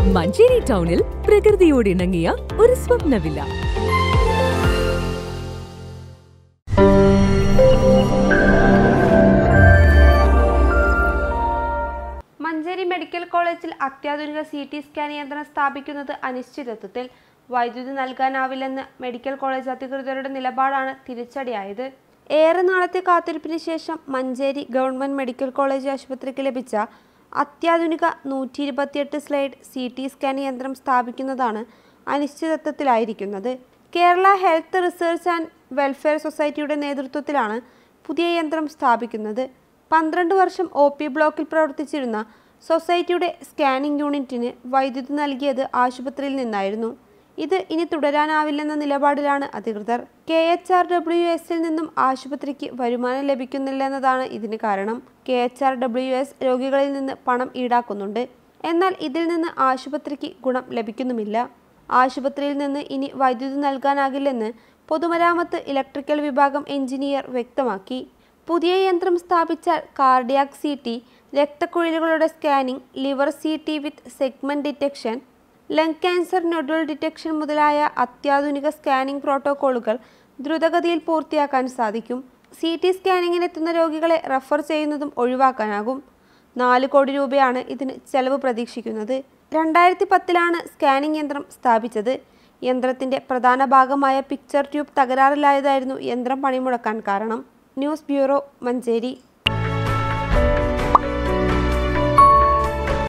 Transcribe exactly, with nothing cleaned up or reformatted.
മഞ്ചേരി ടൗണിൽ പ്രകൃതിയോട് ഇണങ്ങിയ ഒരു സ്വപ്ന വില്ല. മഞ്ചേരി മെഡിക്കൽ കോളേജിൽ അത്യാധുനിക സി ടി സ്കാൻ യന്ത്രം സ്ഥാപിക്കുന്നത് അനിശ്ചിതത്വത്തിൽ. വൈദ്യുതി നൽകാനാവില്ലെന്ന് മെഡിക്കൽ കോളേജ് അധികൃതരുടെ നിലപാടാണ് തിരിച്ചടിയായത്. ഏറെ നാളത്തെ കാത്തിരിപ്പിന് ശേഷം മഞ്ചേരി ഗവൺമെന്റ് മെഡിക്കൽ കോളേജ് ആശുപത്രിക്ക് ലഭിച്ച അത്യാധുനിക നൂറ്റി ഇരുപത്തിയെട്ട് സ്ലൈഡ് സി ടി സ്കാൻ യന്ത്രം സ്ഥാപിക്കുന്നതാണ് അനിശ്ചിതത്വത്തിലായിരിക്കുന്നത്. Kerala health research and welfare സൊസൈറ്റിയുടെ നേതൃത്വത്തിലാണ് പുതിയ യന്ത്രം സ്ഥാപിക്കുന്നത്. പന്ത്രണ്ട് വർഷം ഒ പി ബ്ലോക്കിൽ പ്രവർത്തിച്ചിരുന്ന സൊസൈറ്റിയുടെ സ്കാനിംഗ് യൂണിറ്റിന് വൈദ്യുതി നൽകിയത് ആശുപത്രിയിൽ നിന്നായിരുന്നു. ഇത് ഇനി തുടരാനാവില്ലെന്ന നിലപാടിലാണ് അധികൃതർ. കെ എച്ച് ആർ ഡബ്ല്യു എസിൽ നിന്നും ആശുപത്രിക്ക് വരുമാനം ലഭിക്കുന്നില്ല എന്നതാണ് ഇതിന് കാരണം. K H R W S രോഗികളിൽ നിന്ന് പണം ഈടാക്കുന്നുണ്ട്. എന്നാൽ ഇതിൽ നിന്ന് ആശുപത്രിക്ക് ഗുണം ലഭിക്കുന്നുമില്ല. ആശുപത്രിയിൽ നിന്ന് ഇനി വൈദ്യുതി നൽകാനാകില്ലെന്ന് പൊതുമരാമത്ത് ഇലക്ട്രിക്കൽ വിഭാഗം എഞ്ചിനീയർ വ്യക്തമാക്കി. പുതിയ യന്ത്രം സ്ഥാപിച്ചാൽ കാർഡിയാക് സി ടി, രക്തക്കുഴലുകളുടെ scanning, liver C T with segment detection, lung cancer nodule detection മുതലായ അത്യാധുനിക സ്കാനിംഗ് പ്രോട്ടോക്കോളുകൾ ദ്രുതഗതിയിൽ പൂർത്തിയാക്കാൻ സാധിക്കും. സി ടി സ്കാനിങ്ങിനെത്തുന്ന രോഗികളെ റഫർ ചെയ്യുന്നതും ഒഴിവാക്കാനാകും. നാല് കോടി രൂപയാണ് ഇതിന് ചെലവ് പ്രതീക്ഷിക്കുന്നത്. രണ്ടായിരത്തി പത്തിലാണ് സ്കാനിംഗ് യന്ത്രം സ്ഥാപിച്ചത്. യന്ത്രത്തിന്റെ പ്രധാന ഭാഗമായ പിക്ചർ ട്യൂബ് തകരാറിലായതായിരുന്നു യന്ത്രം പണിമുടക്കാൻ കാരണം. News bureau, Manjeri.